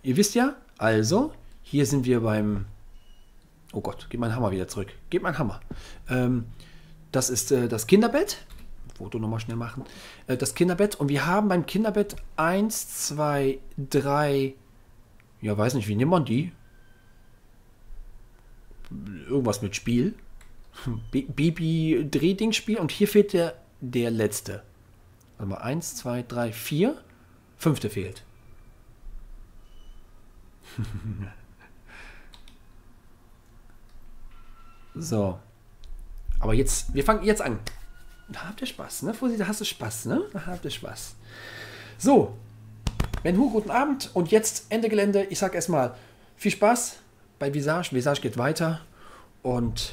ihr wisst ja, also, hier sind wir beim... Oh Gott, gib meinen Hammer wieder zurück. Gib meinen Hammer. Das ist das Kinderbett. Foto nochmal schnell machen. Das Kinderbett. Und wir haben beim Kinderbett 1, 2, 3... Ja, weiß nicht, wie nimmt man die? Irgendwas mit Spiel. Baby-Drehding-Spiel. Und hier fehlt der letzte. Warte mal, 1, 2, 3, 4. 5. fehlt. So. Aber jetzt, wir fangen jetzt an. Da habt ihr Spaß, ne? Vorsicht, da hast du Spaß, ne? Da habt ihr Spaß. So. Ben Hur, guten Abend. Und jetzt Ende Gelände. Ich sag erstmal viel Spaß bei Visage. Visage geht weiter. Und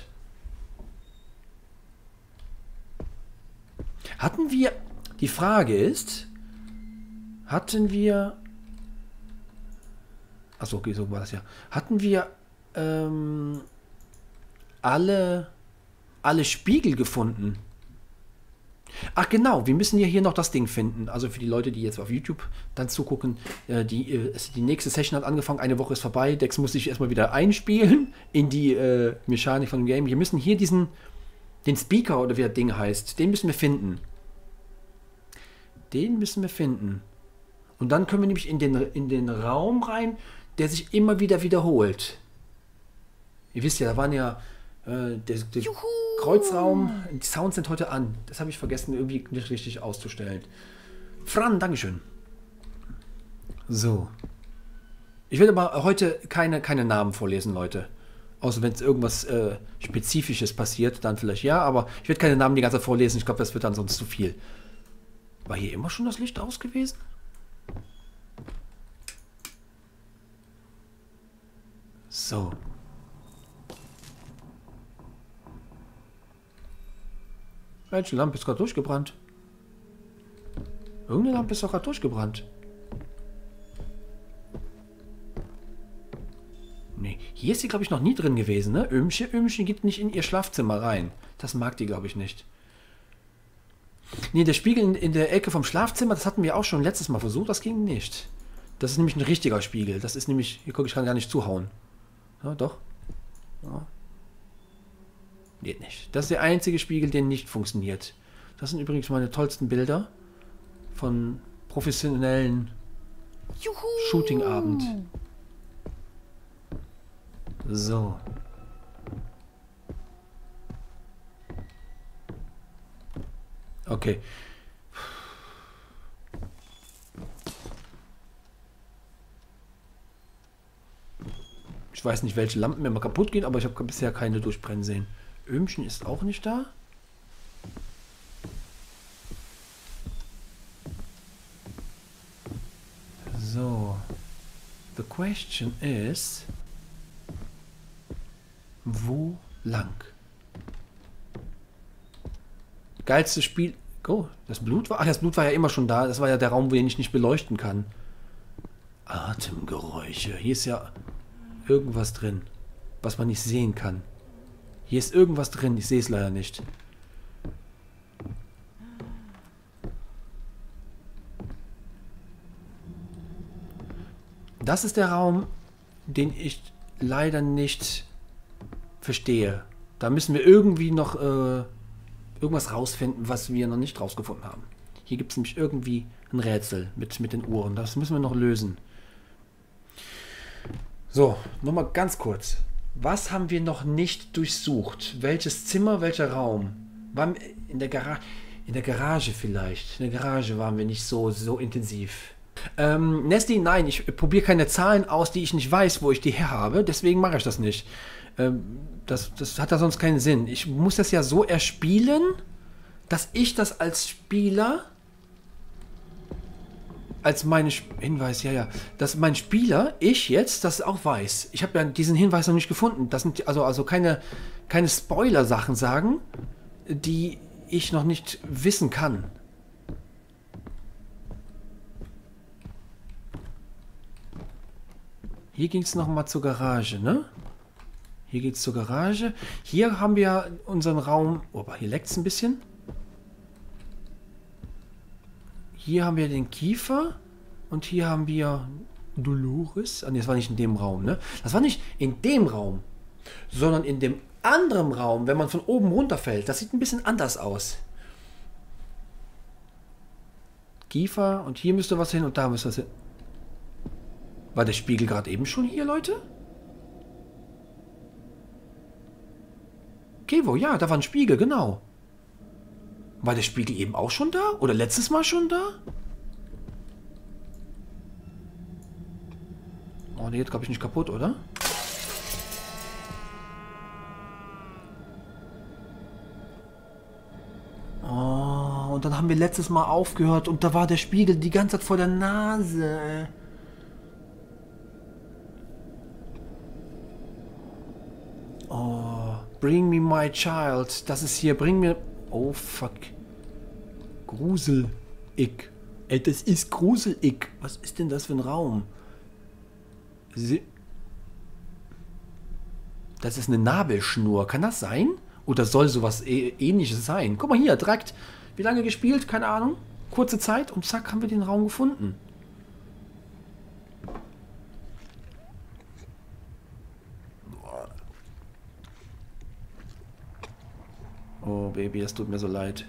hatten wir, die Frage ist, hatten wir, achso, okay, so war das ja. Hatten wir alle Spiegel gefunden? Ach genau, wir müssen ja hier noch das Ding finden. Also für die Leute, die jetzt auf YouTube dann zugucken, die nächste Session hat angefangen, eine Woche ist vorbei. Dex muss sich erstmal wieder einspielen in die Mechanik von dem Game. Wir müssen hier den Speaker oder wie das Ding heißt, den müssen wir finden. Den müssen wir finden. Und dann können wir nämlich in den Raum rein, der sich immer wieder wiederholt. Ihr wisst ja, da waren ja der Kreuzraum, die Sounds sind heute an. Das habe ich vergessen, irgendwie nicht richtig auszustellen. Fran, Dankeschön. So. Ich werde aber heute keine Namen vorlesen, Leute. Außer wenn es irgendwas Spezifisches passiert, dann vielleicht ja, aber ich werde keine Namen die ganze Zeit vorlesen. Ich glaube, das wird dann sonst zu viel. War hier immer schon das Licht aus gewesen? So. Welche Lampe ist gerade durchgebrannt? Irgendeine Lampe ist doch gerade durchgebrannt. Nee, hier ist sie, glaube ich, noch nie drin gewesen, ne? Ömchen geht nicht in ihr Schlafzimmer rein. Das mag die, glaube ich, nicht. Nee, der Spiegel in der Ecke vom Schlafzimmer, das hatten wir auch schon letztes Mal versucht, das ging nicht. Das ist nämlich ein richtiger Spiegel. Das ist nämlich, hier guck, ich kann gar nicht zuhauen. Ja, doch. Ja. Geht nicht. Das ist der einzige Spiegel, der nicht funktioniert. Das sind übrigens meine tollsten Bilder von professionellen Shooting-Abend. So. Okay. Ich weiß nicht, welche Lampen mir mal kaputt gehen, aber ich habe bisher keine durchbrennen sehen. Ömchen ist auch nicht da. So. The question is, wo lang? Geilstes Spiel. Oh, das Blut war. Ach, das Blut war ja immer schon da. Das war ja der Raum, wo ich nicht beleuchten kann. Atemgeräusche. Hier ist ja irgendwas drin, was man nicht sehen kann. Hier ist irgendwas drin, ich sehe es leider nicht. Das ist der Raum, den ich leider nicht verstehe. Da müssen wir irgendwie noch irgendwas rausfinden, was wir noch nicht rausgefunden haben. Hier gibt es nämlich irgendwie ein Rätsel mit den Uhren. Das müssen wir noch lösen. So, nochmal ganz kurz. Was haben wir noch nicht durchsucht? Welches Zimmer, welcher Raum? Waren in der Garage vielleicht. In der Garage waren wir nicht so intensiv. Nesty, nein, ich probiere keine Zahlen aus, die ich nicht weiß, wo ich die her habe. Deswegen mache ich das nicht. Das hat da sonst keinen Sinn. Ich muss das ja so erspielen, dass ich das als Spieler, als meine Hinweis, ja, dass mein Spieler, ich jetzt, das auch weiß. Ich habe ja diesen Hinweis noch nicht gefunden. Das sind also keine Spoiler-Sachen sagen, die ich noch nicht wissen kann. Hier ging es nochmal zur Garage, ne? Hier geht es zur Garage. Hier haben wir unseren Raum. Oh, aber hier leckt es ein bisschen. Hier haben wir den Kiefer. Und hier haben wir Dolores? Ah, nee, das war nicht in dem Raum, ne? Das war nicht in dem Raum, sondern in dem anderen Raum, wenn man von oben runterfällt. Das sieht ein bisschen anders aus. Kiefer und hier müsste was hin und da müsste was hin. War der Spiegel gerade eben schon hier, Leute? Kevo, ja, da war ein Spiegel, genau. War der Spiegel eben auch schon da? Oder letztes Mal schon da? Oh, der geht, glaube ich, nicht kaputt, oder? Oh, und dann haben wir letztes Mal aufgehört und da war der Spiegel die ganze Zeit vor der Nase. Oh, bring me my child. Das ist hier, bring mir... Oh, fuck. Gruselig. Das ist gruselig. Was ist denn das für ein Raum? Das ist eine Nabelschnur. Kann das sein? Oder soll sowas Ähnliches sein? Guck mal hier, direkt. Wie lange gespielt? Keine Ahnung. Kurze Zeit und zack, haben wir den Raum gefunden. Oh, Baby, das tut mir so leid.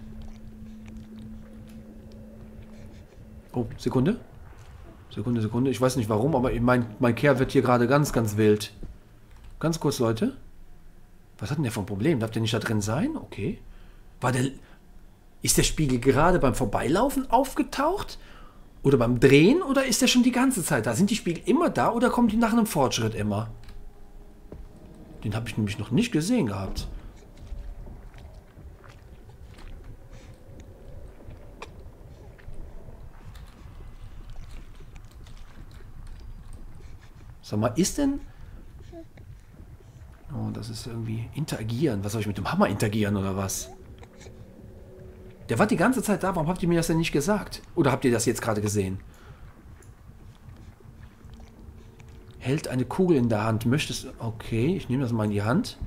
Oh, Sekunde. Sekunde. Ich weiß nicht warum, aber mein Kerl wird hier gerade ganz, ganz wild. Ganz kurz, Leute. Was hat denn der für ein Problem? Darf der nicht da drin sein? Okay. Ist der Spiegel gerade beim Vorbeilaufen aufgetaucht? Oder beim Drehen? Oder ist der schon die ganze Zeit da? Sind die Spiegel immer da oder kommen die nach einem Fortschritt immer? Den habe ich nämlich noch nicht gesehen gehabt. Sag mal, ist denn... Oh, das ist irgendwie interagieren. Was soll ich mit dem Hammer interagieren oder was? Der war die ganze Zeit da. Warum habt ihr mir das denn nicht gesagt? Oder habt ihr das jetzt gerade gesehen? Hält eine Kugel in der Hand. Möchtest... Okay, ich nehme das mal in die Hand.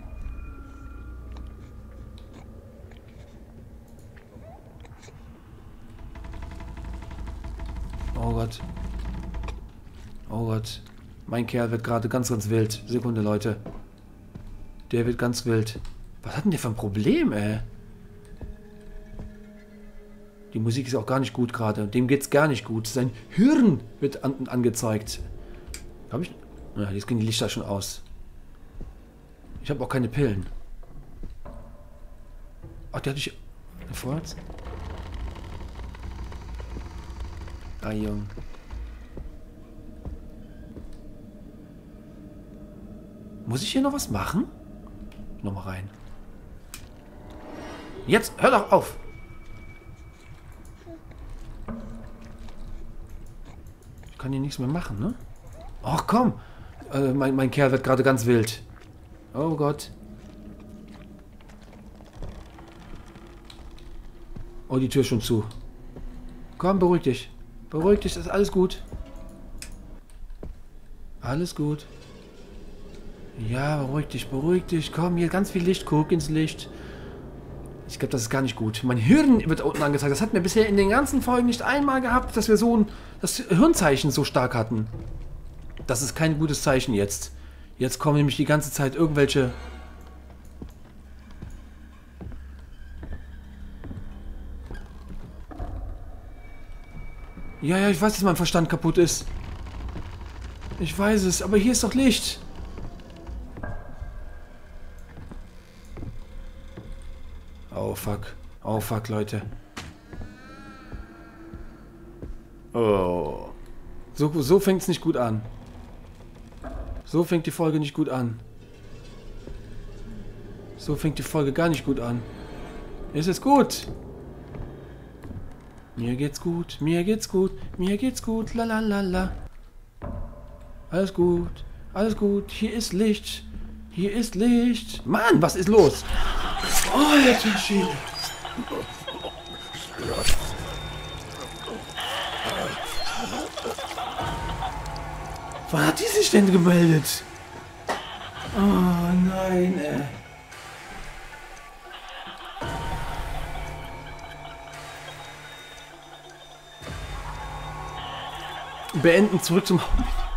Oh Gott. Oh Gott. Mein Kerl wird gerade ganz, ganz wild. Sekunde, Leute. Der wird ganz wild. Was hat denn der für ein Problem, ey? Die Musik ist auch gar nicht gut gerade. Dem geht's gar nicht gut. Sein Hirn wird angezeigt. Habe ich... Ja, jetzt gehen die Lichter schon aus. Ich habe auch keine Pillen. Ach, der hat dich... Vorwärts? Ah, Junge. Muss ich hier noch was machen? Nochmal rein. Jetzt, hör doch auf! Ich kann hier nichts mehr machen, ne? Ach komm! Mein Kerl wird gerade ganz wild. Oh Gott. Oh, die Tür ist schon zu. Komm, beruhig dich. Beruhig dich, ist alles gut. Alles gut. Ja, beruhig dich. Komm, hier ganz viel Licht. Guck ins Licht. Ich glaube, das ist gar nicht gut. Mein Hirn wird unten angezeigt. Das hatten wir bisher in den ganzen Folgen nicht einmal gehabt, dass wir so das Hirnzeichen so stark hatten. Das ist kein gutes Zeichen jetzt. Jetzt kommen nämlich die ganze Zeit irgendwelche... Ja, ich weiß, dass mein Verstand kaputt ist. Ich weiß es, aber hier ist doch Licht. Oh fuck, Leute. Oh. So fängt es nicht gut an. So fängt die Folge nicht gut an. So fängt die Folge gar nicht gut an. Ist es gut? Mir geht's gut, mir geht's gut, la la la la. Alles gut, hier ist Licht. Mann, was ist los? Alter Schwede. Wann hat die sich denn gemeldet? Oh nein, ey. beenden, zurück zum...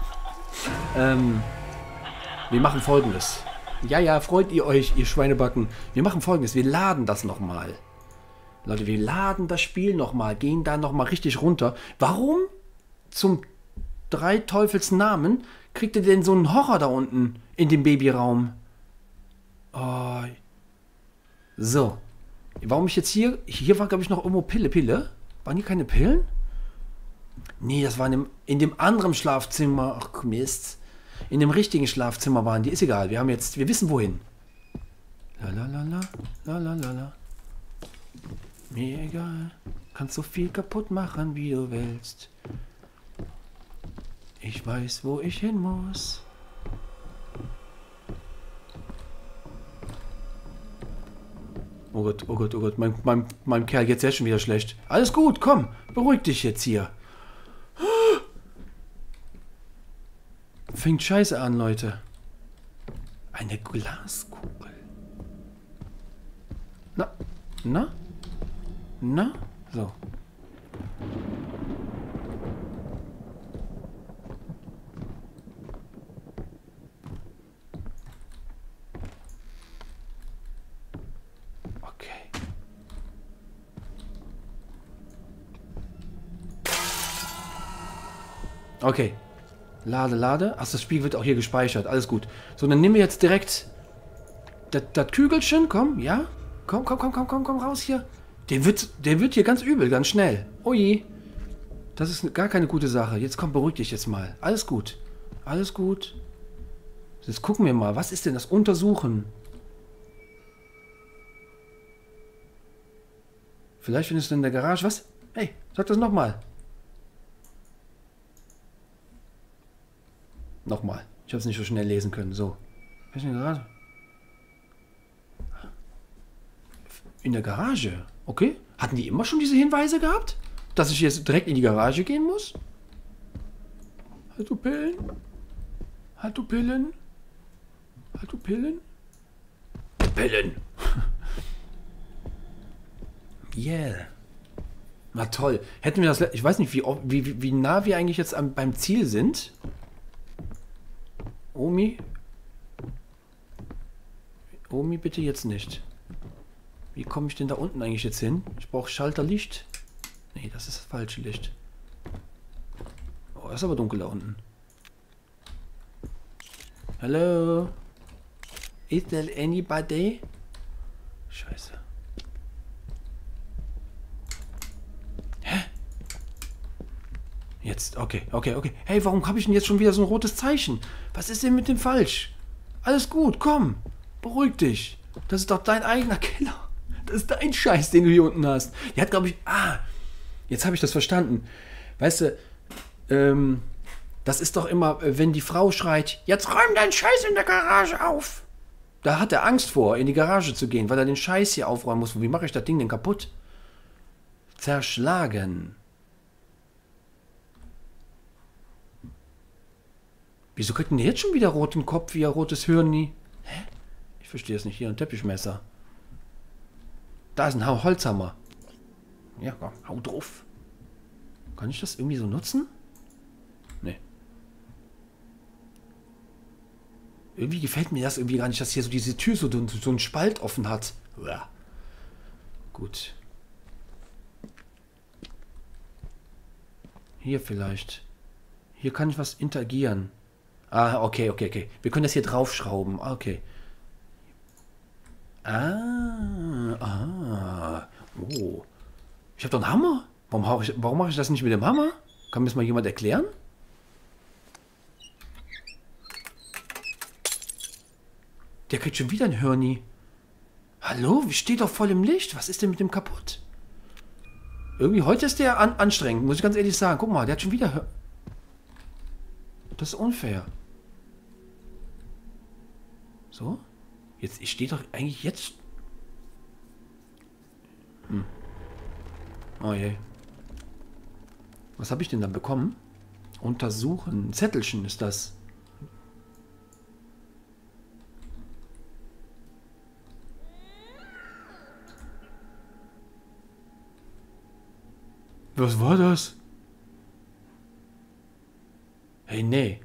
wir machen Folgendes. Ja, ja, freut ihr euch, ihr Schweinebacken. Wir machen Folgendes, wir laden das nochmal. Leute, wir laden das Spiel nochmal, gehen da nochmal richtig runter. Warum zum drei Teufels Namen kriegt ihr denn so einen Horror da unten in dem Babyraum? Oh. So. Warum ich jetzt hier... Hier war, glaube ich, noch irgendwo Pille. Waren hier keine Pillen? Nee, das war in dem anderen Schlafzimmer. Ach, Mist. In dem richtigen Schlafzimmer waren die. Ist egal, wir wissen wohin. Lalalala, lalalala. Mir egal. Kannst so viel kaputt machen, wie du willst. Ich weiß, wo ich hin muss. Oh Gott, oh Gott, oh Gott. Meinem Kerl geht's jetzt schon wieder schlecht. Alles gut, komm. Beruhig dich jetzt hier. Fängt scheiße an, Leute. Eine Glaskugel. Na? Na? Na? So. Okay. Okay. Lade. Ach, das Spiel wird auch hier gespeichert. Alles gut. So, dann nehmen wir jetzt direkt das Kügelchen. Komm, ja? Komm raus hier. Der wird hier ganz übel, ganz schnell. Oh je. Das ist gar keine gute Sache. Jetzt komm, beruhig dich jetzt mal. Alles gut. Alles gut. Jetzt gucken wir mal. Was ist denn das Untersuchen? Vielleicht findest du in der Garage was? Hey, sag das nochmal. Nochmal. Ich habe es nicht so schnell lesen können. So. Was ist in der Garage? In der Garage? Okay. Hatten die immer schon diese Hinweise gehabt? Dass ich jetzt direkt in die Garage gehen muss? Halt du Pillen? Halt du Pillen? Halt du Pillen? Pillen! Yeah. Na toll. Hätten wir das... Ich weiß nicht, wie nah wir eigentlich jetzt beim Ziel sind. Omi, bitte jetzt nicht. Wie komme ich denn da unten eigentlich jetzt hin? Ich brauche Schalterlicht. Nee, das ist das falsche Licht. Oh, ist aber dunkel da unten. Hello? Is there anybody? Scheiße. Hä? Jetzt, okay. Hey, warum habe ich denn jetzt schon wieder so ein rotes Zeichen? Was ist denn mit dem falsch? Alles gut, komm. Beruhig dich. Das ist doch dein eigener Keller. Das ist dein Scheiß, den du hier unten hast. Die hat, glaube ich... jetzt habe ich das verstanden. Weißt du, das ist doch immer, wenn die Frau schreit, jetzt räum deinen Scheiß in der Garage auf. Da hat er Angst vor, in die Garage zu gehen, weil er den Scheiß hier aufräumen muss. Wie mache ich das Ding denn kaputt? Zerschlagen. Wieso kriegt denn der jetzt schon wieder roten Kopf, wie ein rotes Hirni? Hä? Ich verstehe es nicht. Hier ein Teppichmesser. Da ist ein Holzhammer. Ja, komm, hau drauf. Kann ich das irgendwie so nutzen? Nee. Irgendwie gefällt mir das irgendwie gar nicht, dass hier so diese Tür so einen Spalt offen hat. Uah. Gut. Hier vielleicht. Hier kann ich was interagieren. Okay. Wir können das hier draufschrauben. Okay. Oh. Ich habe doch einen Hammer. Warum mache ich das nicht mit dem Hammer? Kann mir das mal jemand erklären? Der kriegt schon wieder ein Hörni. Hallo? Steht doch voll im Licht. Was ist denn mit dem kaputt? Irgendwie heute ist der anstrengend, muss ich ganz ehrlich sagen. Guck mal, der hat schon wieder... Das ist unfair. So? Jetzt steht doch eigentlich jetzt... Oh je. Was habe ich denn dann bekommen? Untersuchen. Ein Zettelchen ist das. Was war das? Nee.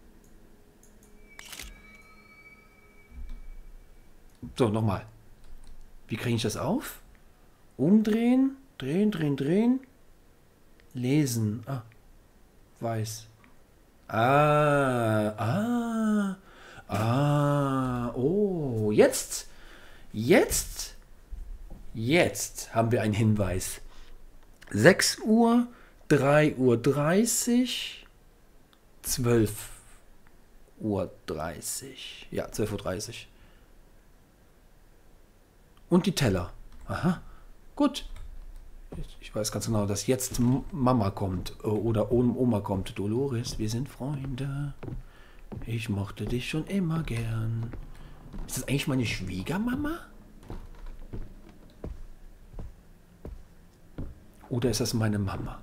So, nochmal. Wie kriege ich das auf? Umdrehen, drehen, drehen, drehen. Lesen. Ah, weiß. Oh, jetzt haben wir einen Hinweis. 6 Uhr, 3:30 Uhr, 12:30 Uhr. Ja, 12:30 Uhr. Und die Teller. Aha, gut. Ich weiß ganz genau, dass jetzt Mama kommt oder Oma kommt. Dolores, wir sind Freunde. Ich mochte dich schon immer gern. Ist das eigentlich meine Schwiegermama? Oder ist das meine Mama?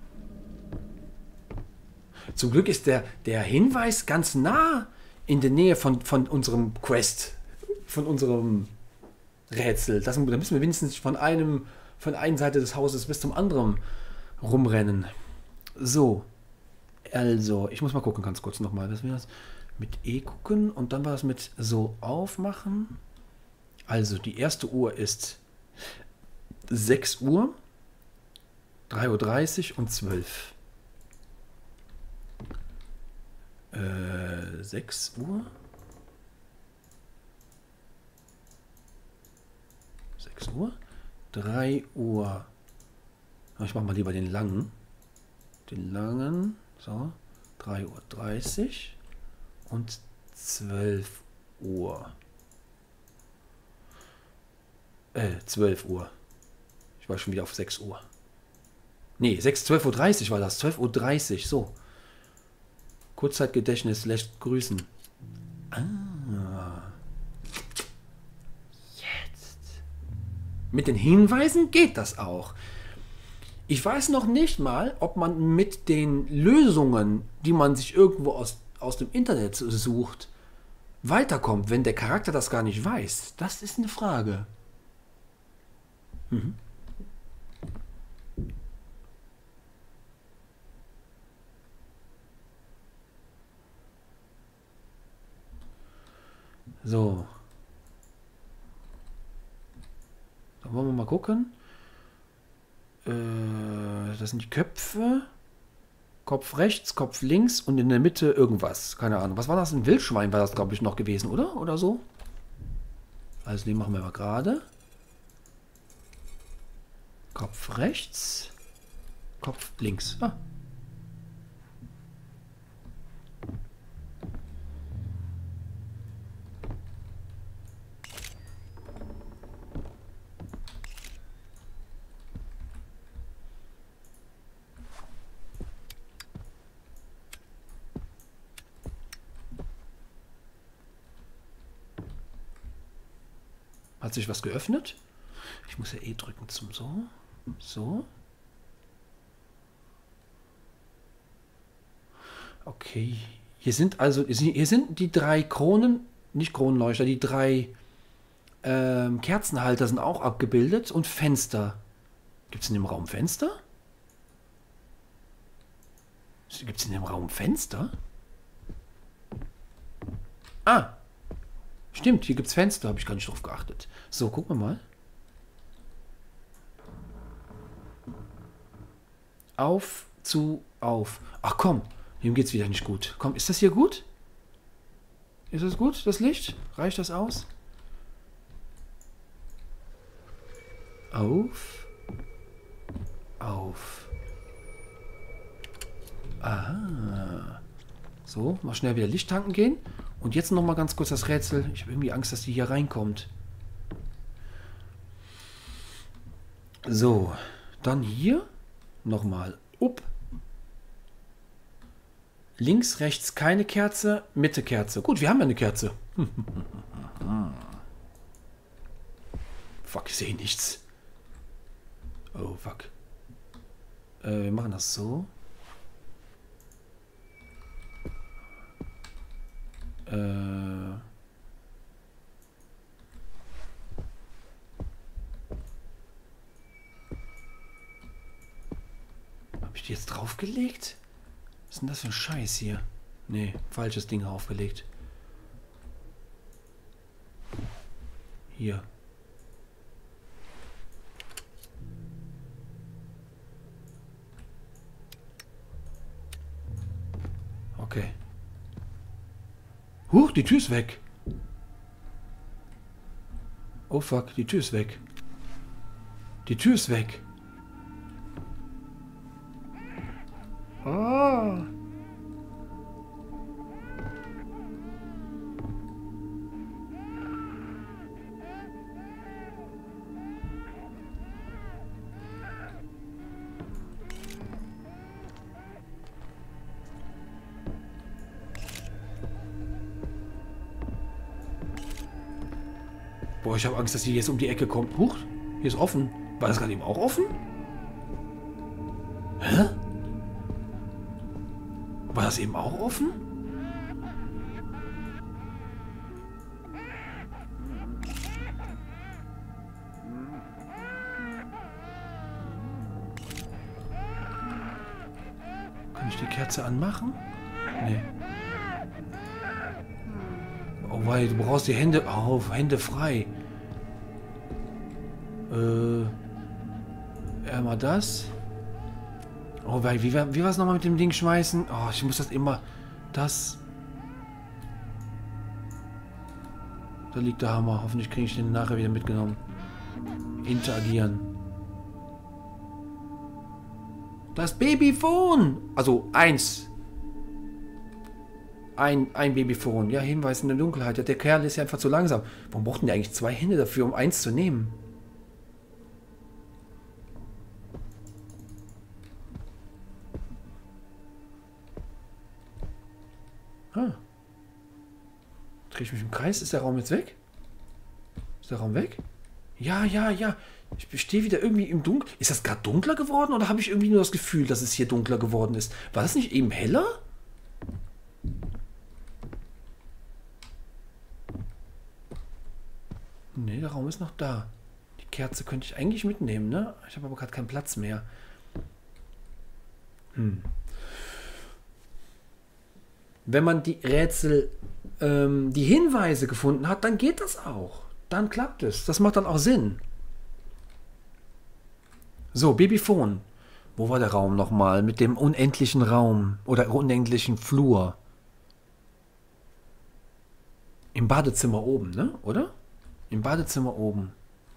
Zum Glück ist der Hinweis ganz nah in der Nähe von unserem Quest. Von unserem Rätsel. Da müssen wir wenigstens von einer Seite des Hauses bis zum anderen rumrennen. So. Also, ich muss mal gucken, ganz kurz nochmal. Das wäre das mit E gucken und dann war das mit so aufmachen. Also, die erste Uhr ist 6 Uhr, 3:30 Uhr und 12. 6 Uhr. 6 Uhr. 3 Uhr. Ich mache mal lieber den langen. Den langen. So. 3:30 Uhr. Und 12 Uhr. 12 Uhr. Ich war schon wieder auf 6 Uhr. Nee, 12:30 Uhr war das. 12:30 Uhr. So. Kurzzeitgedächtnis lässt grüßen. Jetzt. Mit den Hinweisen geht das auch. Ich weiß noch nicht mal, ob man mit den Lösungen, die man sich irgendwo aus dem Internet sucht, weiterkommt, wenn der Charakter das gar nicht weiß. Das ist eine Frage. Mhm. So. Dann wollen wir mal gucken. Das sind die Köpfe. Kopf rechts, Kopf links und in der Mitte irgendwas. Keine Ahnung. Was war das? Ein Wildschwein war das, glaube ich, noch gewesen, oder? Oder so? Also den machen wir mal gerade. Kopf rechts. Kopf links. Ah. Hat sich was geöffnet? Ich muss ja E drücken zum so. So. Okay. Hier sind die 3 Kronen, nicht Kronleuchter, die 3 Kerzenhalter sind auch abgebildet und Fenster. Gibt es in dem Raum Fenster? Gibt es in dem Raum Fenster? Ah! Stimmt, hier gibt es Fenster, habe ich gar nicht drauf geachtet. So, gucken wir mal. Auf, zu, auf. Ach komm, ihm geht's wieder nicht gut. Komm, ist das hier gut? Ist das gut, das Licht? Reicht das aus? Auf. Auf. Aha. So, mal schnell wieder Licht tanken gehen. Und jetzt noch mal ganz kurz das Rätsel. Ich habe irgendwie Angst, dass die hier reinkommt. So, dann hier nochmal up. Links, rechts keine Kerze, Mitte Kerze. Gut, wir haben ja eine Kerze. Fuck, ich sehe nichts. Oh, fuck. Wir machen das so. Habe ich die jetzt draufgelegt? Was ist denn das für ein Scheiß hier? Nee, falsches Ding aufgelegt. Hier. Okay. Huch, die Tür ist weg. Oh fuck, die Tür ist weg. Die Tür ist weg. Ah. Boah, ich habe Angst, dass sie jetzt um die Ecke kommt. Huch, hier ist offen. War das gerade eben auch offen? Hä? War das eben auch offen? Kann ich die Kerze anmachen? Nee. Oh, weil du brauchst die Hände auf, Hände frei. Mal das. Oh, weil, wie war es nochmal mit dem Ding schmeißen? Oh, ich muss das immer... Das... Da liegt der Hammer. Hoffentlich kriege ich den nachher wieder mitgenommen. Interagieren. Das Babyphone! Also, eins. Ein Babyphone. Ja, Hinweis in der Dunkelheit. Ja, der Kerl ist ja einfach zu langsam. Warum brauchten die eigentlich 2 Hände dafür, um eins zu nehmen? Drehe ich mich im Kreis? Ist der Raum jetzt weg? Ist der Raum weg? Ja, ja, ja. Ich stehe wieder irgendwie im Dunkeln. Ist das gerade dunkler geworden oder habe ich irgendwie nur das Gefühl, dass es hier dunkler geworden ist? War das nicht eben heller? Nee, der Raum ist noch da. Die Kerze könnte ich eigentlich mitnehmen, ne? Ich habe aber gerade keinen Platz mehr. Wenn man die Rätsel, die Hinweise gefunden hat, dann geht das auch. Dann klappt es. Das macht dann auch Sinn. So, Babyphone. Wo war der Raum nochmal? Mit dem unendlichen Raum oder unendlichen Flur. Im Badezimmer oben, ne? Oder? Im Badezimmer oben.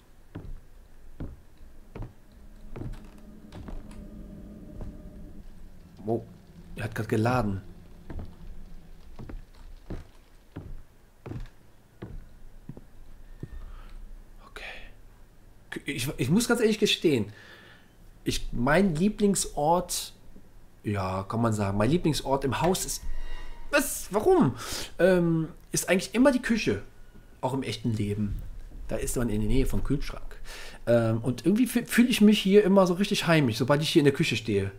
Oh, er hat gerade geladen. Ich muss ganz ehrlich gestehen, mein Lieblingsort, ja, kann man sagen, mein Lieblingsort im Haus ist, was, warum? Ist eigentlich immer die Küche, auch im echten Leben. Da ist man in der Nähe vom Kühlschrank. Und irgendwie fühle ich mich hier immer so richtig heimisch, sobald ich hier in der Küche stehe.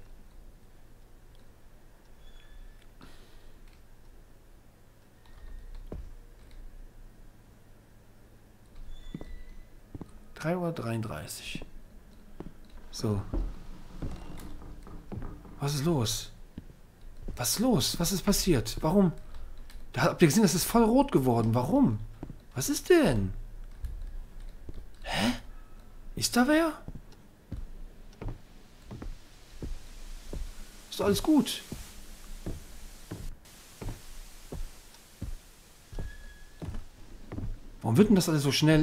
(3:33 Uhr). So. Was ist los? Was ist los? Was ist passiert? Warum? Da habt ihr gesehen, das ist voll rot geworden. Warum? Was ist denn? Hä? Ist da wer? Ist doch alles gut. Warum wird denn das alles so schnell?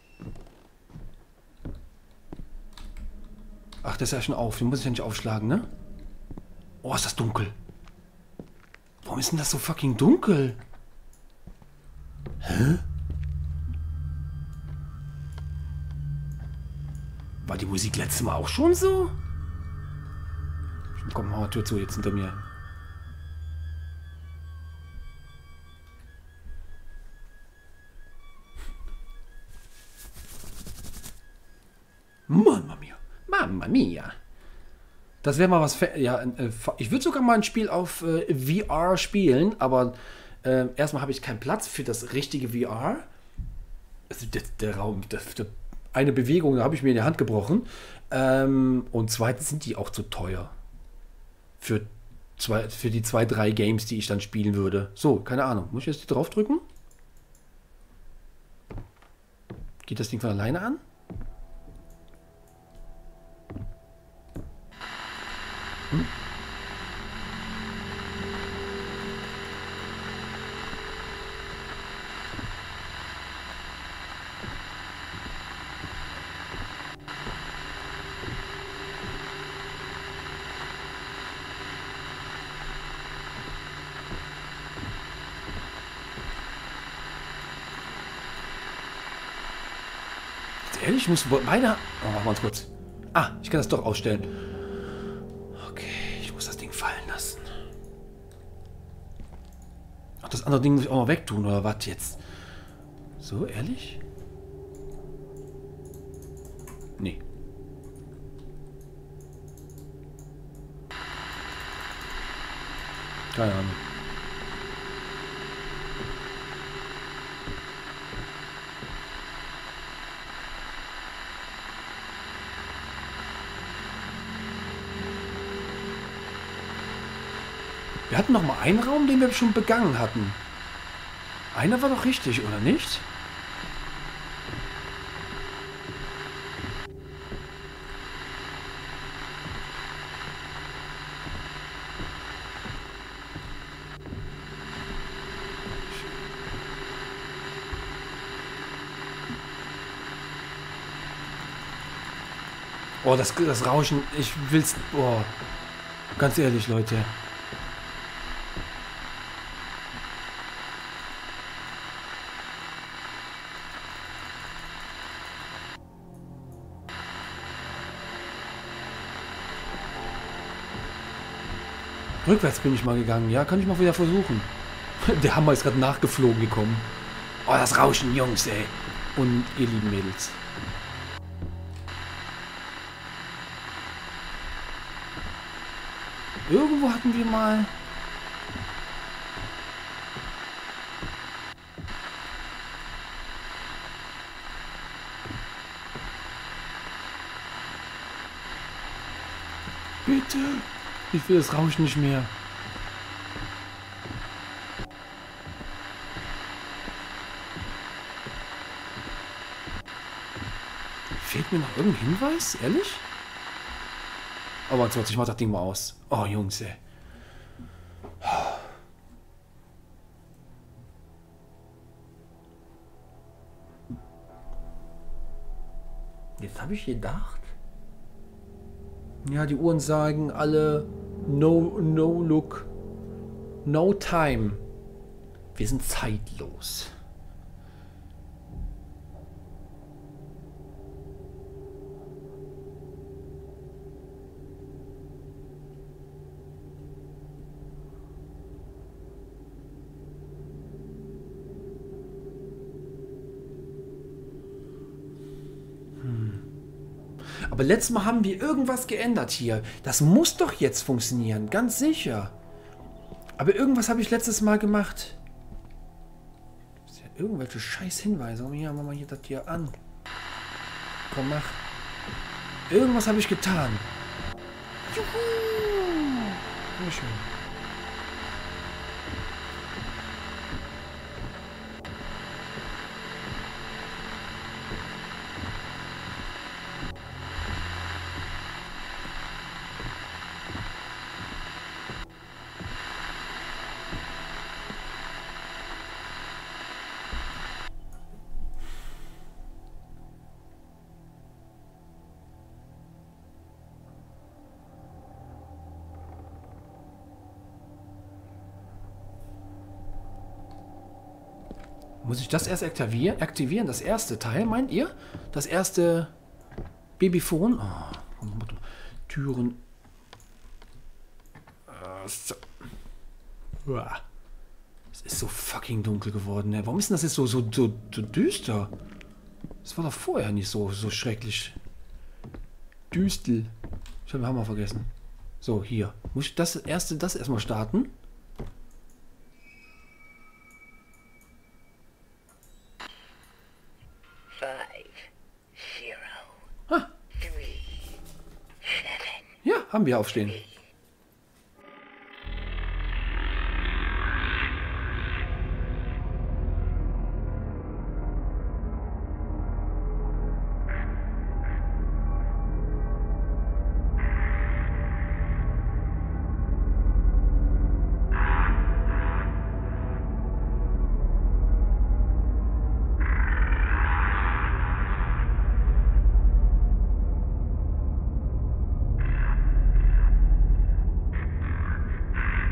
Ach, das ist ja schon auf. Den muss ich ja nicht aufschlagen, ne? Oh, ist das dunkel. Warum ist denn das so fucking dunkel? Hä? War die Musik letztes Mal auch schon so? Komm, mach mal Tür zu, jetzt hinter mir. Mamma mia. Mamma mia. Das wäre mal was... Ja, ich würde sogar mal ein Spiel auf VR spielen, aber erstmal habe ich keinen Platz für das richtige VR. Also der Raum... eine Bewegung, da habe ich mir in die Hand gebrochen. Und zweitens sind die auch zu teuer. Für Für die 2, 3 Games, die ich dann spielen würde. So, keine Ahnung. Muss ich jetzt drauf drücken? Geht das Ding von alleine an? Hm? Ehrlich, ich muss beide... Oh, machen wir uns kurz. Ah, ich kann das doch ausstellen. Okay, ich muss das Ding fallen lassen. Ach, das andere Ding muss ich auch noch wegtun, oder was jetzt? So, ehrlich? Nee. Keine Ahnung. Wir hatten noch mal einen Raum, den wir schon begangen hatten. Einer war doch richtig, oder nicht? Oh, das Rauschen, ich will's... Oh, ganz ehrlich, Leute. Rückwärts bin ich mal gegangen. Ja, kann ich mal wieder versuchen. Der Hammer ist gerade nachgeflogen gekommen. Oh, das Rauschen, Jungs, ey. Und ihr lieben Mädels. Irgendwo hatten wir mal... Bitte. Ich will das Rauschen nicht mehr. Fehlt mir noch irgendein Hinweis? Ehrlich? Oh, warte, ich mach das Ding mal aus. Oh, Jungs, ey. Jetzt habe ich gedacht. Ja, die Uhren sagen alle no look, no time. Wir sind zeitlos. Aber letztes Mal haben wir irgendwas geändert hier. Das muss doch jetzt funktionieren, ganz sicher. Aber irgendwas habe ich letztes Mal gemacht. Das ist ja irgendwelche scheiß Hinweise. Hier, machen wir hier das hier an. Komm, mach. Irgendwas habe ich getan. Juhu! Sehr schön. Muss ich das erst aktivieren? Das erste Teil, meint ihr? Das erste Babyphone? Oh, Türen. So. Es ist so fucking dunkel geworden. Ne? Warum ist denn das jetzt so düster? Das war doch vorher nicht so schrecklich. Düstel. Ich habe den Hammer vergessen. So, hier. Muss ich das erstmal starten? Ja, haben wir aufstehen.